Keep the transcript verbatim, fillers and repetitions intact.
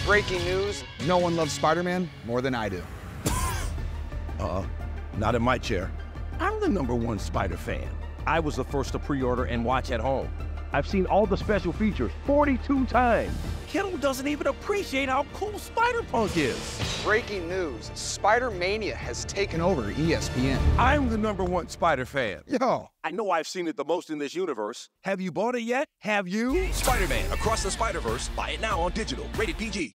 Breaking news, no one loves Spider-Man more than I do. Uh, not in my chair. I'm the number one Spider fan. I was the first to pre-order and watch at home. I've seen all the special features forty-two times. Kittle doesn't even appreciate how cool Spider-Punk is. Breaking news, Spider-Mania has taken over E S P N. I'm the number one Spider fan. Yo. I know I've seen it the most in this universe. Have you bought it yet? Have you? Spider-Man Across the Spider-Verse. Buy it now on digital. Rated P G.